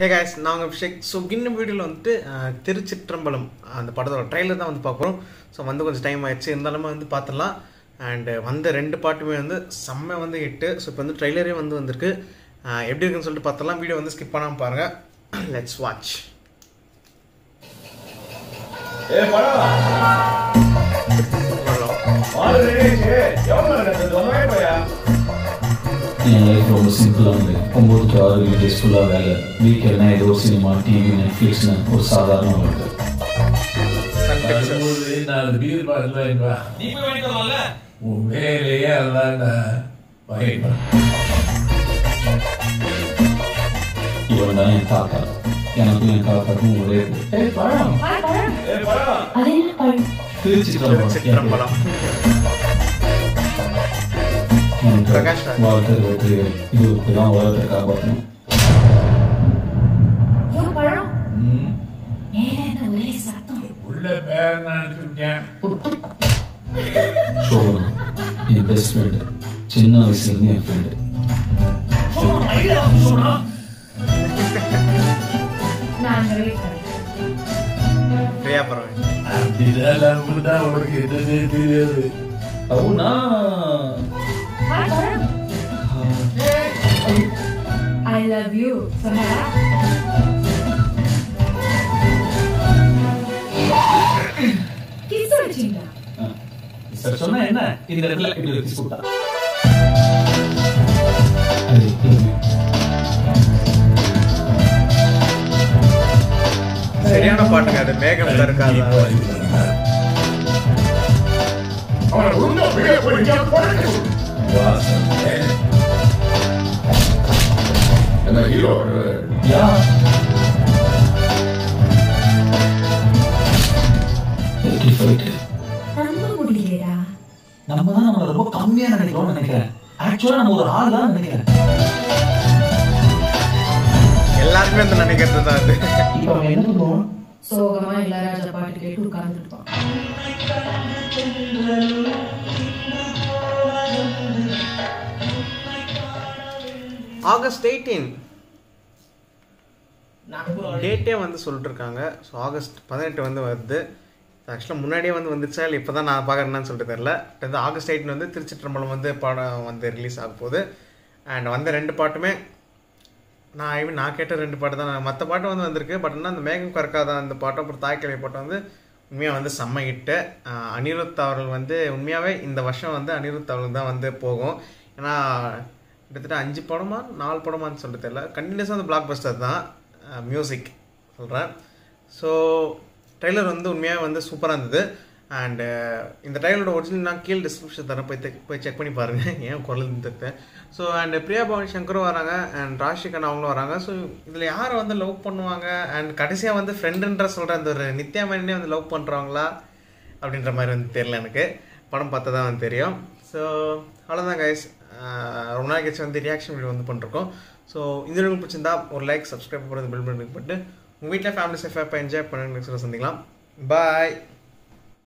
Hey guys, now I'm Abhishek. So in the video வந்து Thiruchitrambalam அந்த படத்தோட trailer தான் வந்து பார்க்குறோம். ஸோ வந்து கொஞ்சம் டைம் ஆயிடுச்சு, இருந்தாலுமே வந்து பார்த்துடலாம். அண்ட் வந்த ரெண்டு பாட்டுமே வந்து செம்ம வந்து ஹிட்டு. ஸோ இப்போ வந்து ட்ரைலரே வந்து வந்திருக்கு. எப்படி இருக்குன்னு சொல்லிட்டு பார்த்துடலாம். வீடியோ வந்து ஸ்கிப் பண்ணாமல் பாருங்கள். Let's watch. என் லைஃப் ரொம்ப சிம்பிளாக இருந்தது. 9 to 6 வீக் ஃபுல்லாக வேலை. வீக்கெண்ட்னா ஏதோ ஒரு சினிமா, டிவி, நெட்ஃப்ளிக்ஸ்னு ஒரு சாதாரண வாழ்க்கை. இவன் தான் என் தாத்தா. எனக்கும் என் தாத்தாக்கும் ஒரே திருச்சிற்றம்பலம். வாழ்க்கை வெற்றிகள் இதுக்கு தான் உலகத்தை காப்பாற்றணும். என் பெஸ்ட் ஃப்ரெண்டு, சின்ன வயசுலேருந்து என் ஃப்ரெண்டு. అవునా I love you. Kiss அடிச்சீங்களா? சார் சொன்னா என்ன? இந்த இடத்துல இப்படி கிஸ் போட்டா. சரியான பாட்டுங்க அது. மேகம் இருக்காது. நம்ம தான் நம்மள ரொம்ப கம்மியா நினைக்கிறோம்னு நினைக்கிறேன். ஆக்சுவலா நம்ம ஒரு ஆள் தான் நினைக்கிறேன். எல்லாருமே அந்த நினைக்கிறது தான் அது. இப்போ என்ன பண்ணுவோம்? சோகமா இளையராஜா பாட்டு கேட்டு உட்கார்ந்துருப்போம். ஆகஸ்ட் 18 டேட்டே வந்து சொல்லிட்டு இருக்காங்க. ஸோ ஆகஸ்ட் 18 வந்து வருது. ஆக்சுவலாக முன்னாடியே வந்து வந்துச்சா இல்லை இப்போ தான் நான் பார்க்குறேன்னு சொல்லிட்டு தெரில. இது ஆகஸ்ட் 18 வந்து திருச்சிற்றம்பலம் வந்து படம் வந்து ரிலீஸ் ஆக போகுது. அண்ட் வந்த ரெண்டு பாட்டுமே நான் கேட்ட ரெண்டு பாட்டு தான். மற்ற பாட்டு வந்து வந்திருக்கு. பட் ஆனால் அந்த மேகம் கறக்காத அந்த பாட்டும் அப்புறம் தாய்க்கிழமை பாட்டு வந்து உண்மையாக வந்து செம்ம ஹிட்டு. அனிருத் அவர்கள் வந்து உண்மையாகவே இந்த வருஷம் வந்து அனிருத் அவர்களுக்கு தான் வந்து போகும். ஏன்னா கிட்டத்தட்ட 5 படமா 4 படமான்னு சொல்லிட்டு தெரியல. கண்டினியூஸாக வந்து பிளாக் பஸ்டர் தான் மியூசிக் சொல்கிறேன். ஸோ ட்ரெய்லர் வந்து உண்மையாக வந்து சூப்பராக இருந்தது. அண்டு இந்த ட்ரெய்லரோட ஒரிஜினல் நான் கீழே டிஸ்கிரிப்ஷன் தரேன், போய் செக் பண்ணி பாருங்கள் ஏன் குரல் இருந்தது. ஸோ அண்ட் பிரியா பவானி சங்கரும் வராங்க அண்ட் ராஷிகன் அவங்களும் வராங்க. ஸோ இதில் யாரை வந்து லவ் பண்ணுவாங்க அண்ட் கடைசியாக வந்து ஃப்ரெண்டுன்ற சொல்கிற அந்த ஒரு நித்யா மேனே வந்து லவ் பண்ணுறாங்களா அப்படின்ற மாதிரி வந்து தெரியல. எனக்கு படம் பார்த்தா தான் வந்து தெரியும். ஸோ அவ்வளோதான் கைஸ். ரொம்ப நாள் கழிச்சு வந்து ரியாக்ஷன் வீடியோ வந்து பண்ணிருக்கோம். ஸோ இந்த வீடியோ பிடிச்சிருந்தா ஒரு லைக், சப்ஸ்கிரைப் பண்ணுறது, பில் பண்ணி போட்டு உங்கள் வீட்டில் ஃபேமிலி சேஃபாக என்ஜாய் பண்ணி சந்திக்கலாம். பாய்.